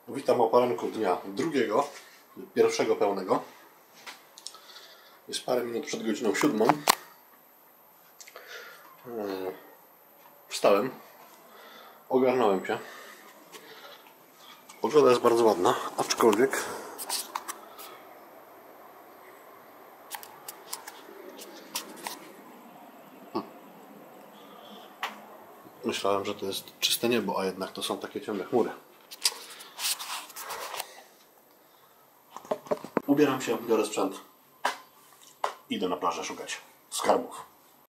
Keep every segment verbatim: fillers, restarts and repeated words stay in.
Witam o poranku dnia drugiego, pierwszego pełnego. Jest parę minut przed godziną siódmą. Wstałem, ogarnąłem się. Pogoda jest bardzo ładna, aczkolwiek myślałem, że to jest czyste niebo, a jednak to są takie ciemne chmury. Ubieram się, biorę sprzęt. Idę na plażę szukać skarbów.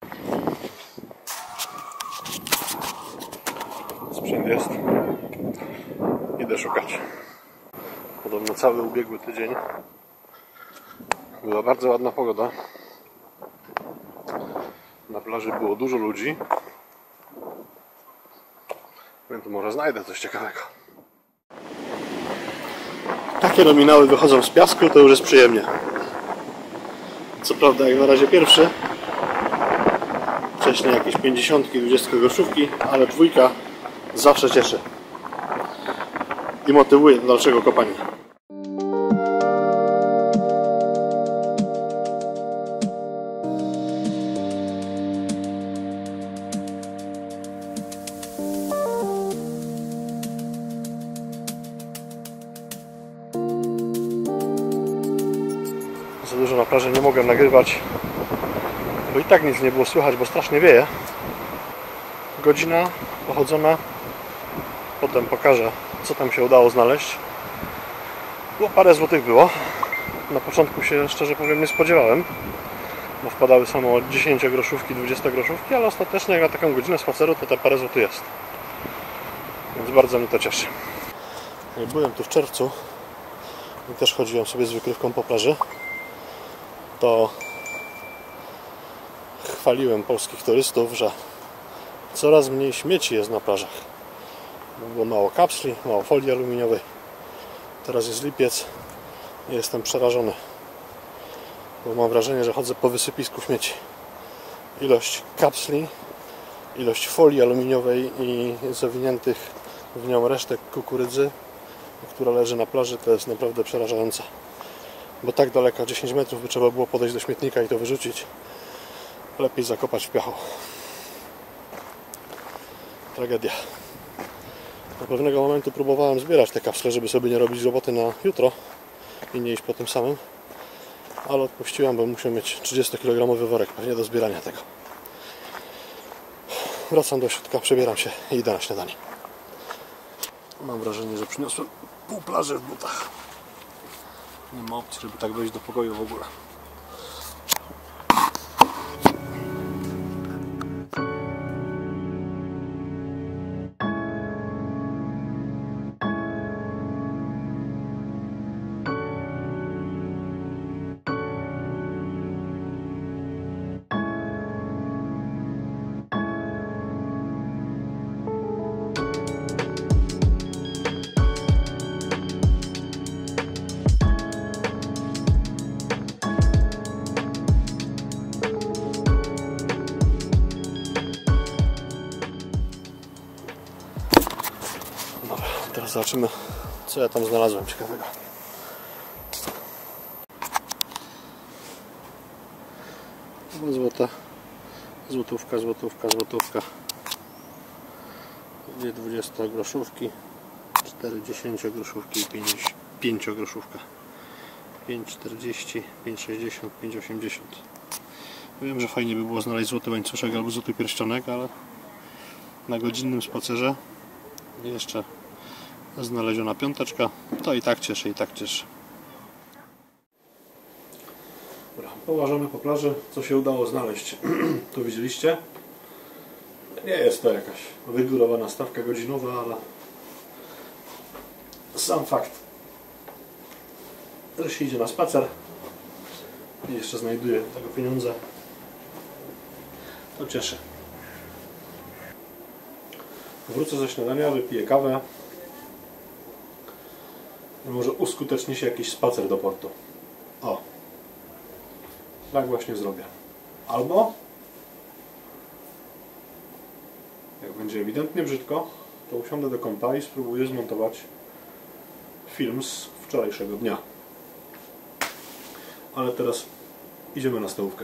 Sprzęt jest. Idę szukać. Podobno cały ubiegły tydzień była bardzo ładna pogoda. Na plaży było dużo ludzi. Więc może znajdę coś ciekawego. Takie nominały wychodzą z piasku, to już jest przyjemnie. Co prawda jak na razie pierwszy. Wcześniej jakieś pięćdziesiątki, dwudziestki groszówki, ale dwójka zawsze cieszy. I motywuje do dalszego kopania. Za dużo na plaży nie mogłem nagrywać, bo i tak nic nie było słychać, bo strasznie wieje. Godzina pochodzona, potem pokażę, co tam się udało znaleźć. Było parę złotych było. Na początku się, szczerze powiem, nie spodziewałem, bo wpadały samo dziesięciogroszówki, dwudziestogroszówki, ale ostatecznie jak na taką godzinę spaceru to te parę złotych jest. Więc bardzo mnie to cieszy. Byłem tu w czerwcu i też chodziłem sobie z wykrywką po plaży. To chwaliłem polskich turystów, że coraz mniej śmieci jest na plażach. Było mało kapsli, mało folii aluminiowej. Teraz jest lipiec i jestem przerażony, bo mam wrażenie, że chodzę po wysypisku śmieci. Ilość kapsli, ilość folii aluminiowej i zawiniętych w nią resztek kukurydzy, która leży na plaży, to jest naprawdę przerażające. Bo tak daleko, dziesięć metrów, by trzeba było podejść do śmietnika i to wyrzucić. Lepiej zakopać w piachu. Tragedia. Do pewnego momentu próbowałem zbierać te kapsle, żeby sobie nie robić roboty na jutro i nie iść po tym samym, ale odpuściłem, bo muszę mieć trzydziestokilogramowy worek pewnie do zbierania tego. Wracam do środka, przebieram się i idę na śniadanie. Mam wrażenie, że przyniosłem pół plaży w butach. Nie ma opcji, żeby tak wejść do pokoju w ogóle. Teraz zobaczymy, co ja tam znalazłem ciekawego. Złota, złotówka, złotówka, złotówka. Dwie dwudziestogroszówki, cztery dziesięciogroszówki i pięć pięciogroszówka. pięć czterdzieści, pięć sześćdziesiąt, pięć osiemdziesiąt. Wiem, że fajnie by było znaleźć złoty łańcuszek albo złoty pierścionek, ale na godzinnym spacerze jeszcze znaleziona piąteczka, to i tak cieszy, i tak cieszy. Dobra, połażemy po plaży, co się udało znaleźć. Tu widzieliście? Nie jest to jakaś wygórowana stawka godzinowa, ale sam fakt, że się idzie na spacer i jeszcze znajduje tego pieniądze, to cieszy. Wrócę ze śniadania, wypiję kawę. Może uskuteczni się jakiś spacer do portu. O! Tak właśnie zrobię. Albo jak będzie ewidentnie brzydko, to usiądę do kąta i spróbuję zmontować film z wczorajszego dnia. Ale teraz idziemy na stołówkę.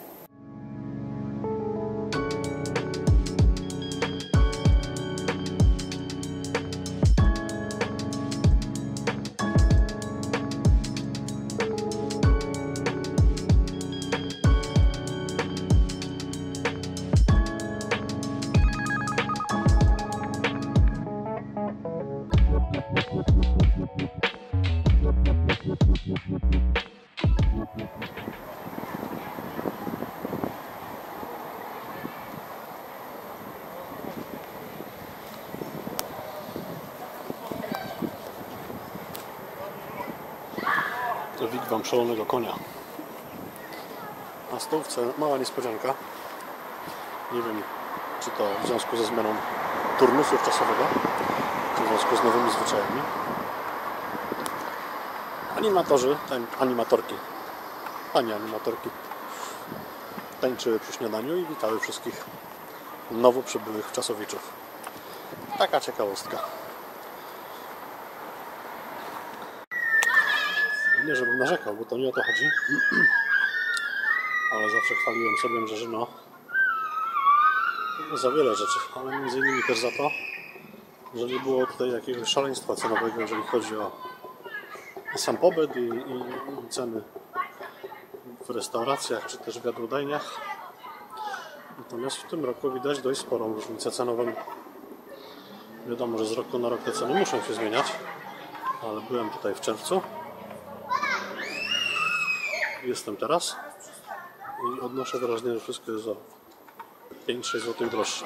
To wigwam szalonego konia. Na stołówce mała niespodzianka. Nie wiem, czy to w związku ze zmianą turnusu czasowego, czy w związku z nowymi zwyczajami. Animatorzy, animatorki, pani animatorki tańczyły przy śniadaniu i witały wszystkich nowo przybyłych czasowiczów. Taka ciekawostka. Nie żebym narzekał, bo to nie o to chodzi, ale zawsze chwaliłem sobie Brzeżyno za wiele rzeczy, ale między innymi też za to, że nie było tutaj jakiegoś szaleństwa cenowego, jeżeli chodzi o sam pobyt i, i, i ceny w restauracjach czy też w jadłodajniach. Natomiast w tym roku widać dość sporą różnicę cenową. Wiadomo, że z roku na rok te ceny muszą się zmieniać, ale byłem tutaj w czerwcu. Jestem teraz i odnoszę wrażenie, że wszystko jest o pięć sześć złotych droższe.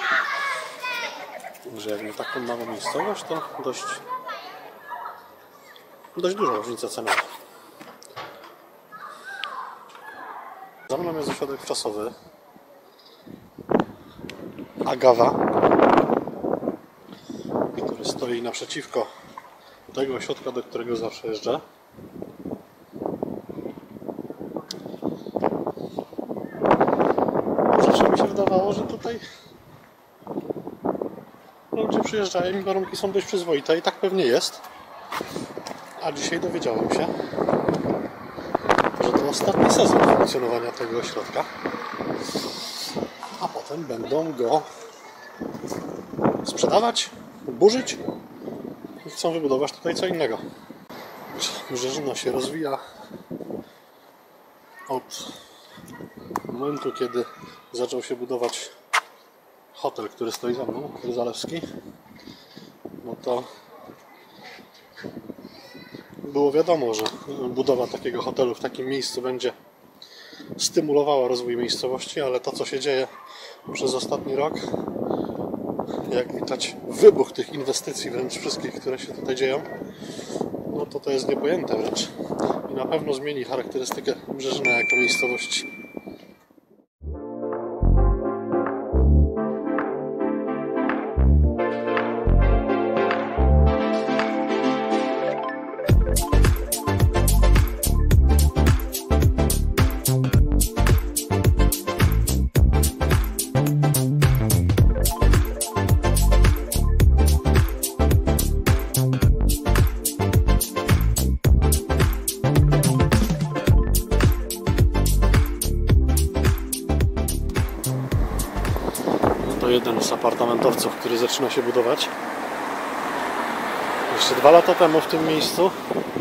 Także jak na taką małą miejscowość, to dość, dość duża różnica cenowa. Za mną jest ośrodek czasowy Agawa, który stoi naprzeciwko tego ośrodka, do którego zawsze jeżdżę. Zawsze mi się wydawało, że tutaj ludzie przyjeżdżają i warunki są dość przyzwoite i tak pewnie jest. A dzisiaj dowiedziałem się, że to ostatni sezon funkcjonowania tego ośrodka, a potem będą go sprzedawać, burzyć i chcą wybudować tutaj co innego. Brzeżyno się rozwija od momentu, kiedy zaczął się budować hotel, który stoi za mną, hotel Zalewski. No to było wiadomo, że budowa takiego hotelu w takim miejscu będzie stymulowała rozwój miejscowości, ale to, co się dzieje przez ostatni rok, jak widać wybuch tych inwestycji wręcz wszystkich, które się tutaj dzieją, no to to jest niepojęte wręcz i na pewno zmieni charakterystykę Brzeżyna jako miejscowości. Jeden z apartamentowców, który zaczyna się budować. Jeszcze dwa lata temu w tym miejscu,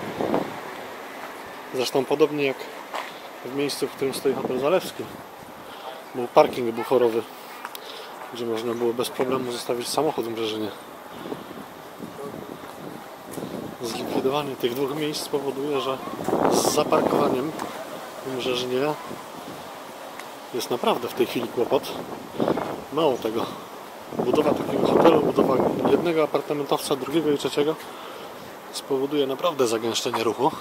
zresztą podobnie jak w miejscu, w którym stoi hotel Zalewski, był parking buforowy, gdzie można było bez problemu zostawić samochód w Brzeżynie. Zlikwidowanie tych dwóch miejsc spowoduje, że z zaparkowaniem w Brzeżynie jest naprawdę w tej chwili kłopot. Mało tego, budowa takiego hotelu, budowa jednego apartamentowca, drugiego i trzeciego spowoduje naprawdę zagęszczenie ruchu,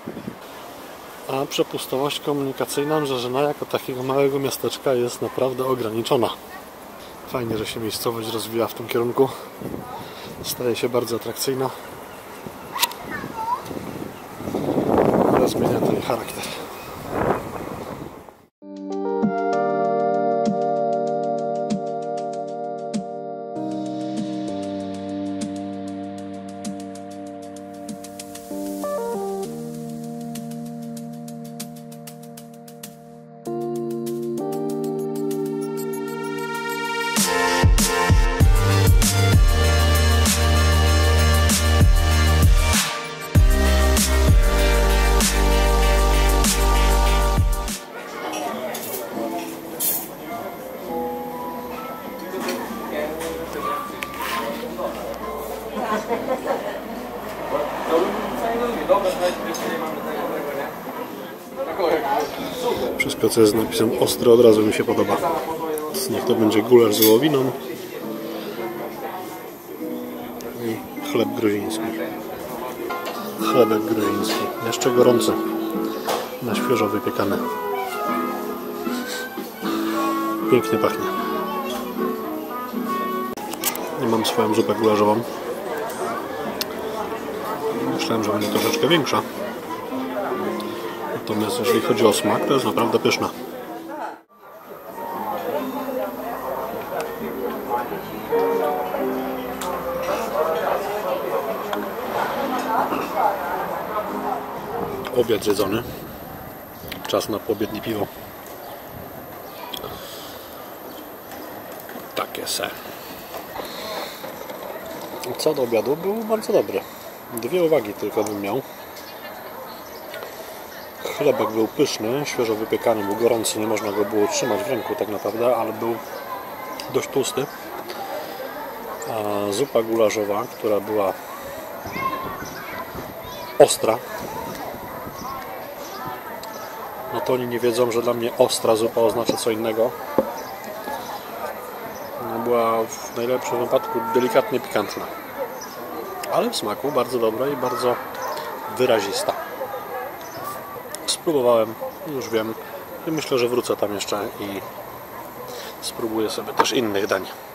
a przepustowość komunikacyjna Brzeżyna jako takiego małego miasteczka jest naprawdę ograniczona. Fajnie, że się miejscowość rozwija w tym kierunku, staje się bardzo atrakcyjna, ale zmienia ten charakter. Wszystko, co jest z napisem ostry, od razu mi się podoba. Niech to będzie gulasz z wołowiną i chleb gruziński. Chlebek gruziński, jeszcze gorący, na świeżo wypiekany. Pięknie pachnie. I mam swoją zupę gulaszową. Myślałem, że będzie troszeczkę większa. Natomiast jeżeli chodzi o smak, to jest naprawdę pyszna. Obiad zjedzony. Czas na poobiednie piwo. Takie se. Co do obiadu, był bardzo dobry. Dwie uwagi tylko bym miał. Chlebek był pyszny, świeżo wypiekany, był gorący, nie można go było trzymać w ręku tak naprawdę, ale był dość tłusty. A zupa gulaszowa, która była ostra, no to oni nie wiedzą, że dla mnie ostra zupa oznacza co innego. No, była w najlepszym wypadku delikatnie pikantna, ale w smaku bardzo dobra i bardzo wyrazista. Spróbowałem, już wiem i myślę, że wrócę tam jeszcze i spróbuję sobie też innych dań.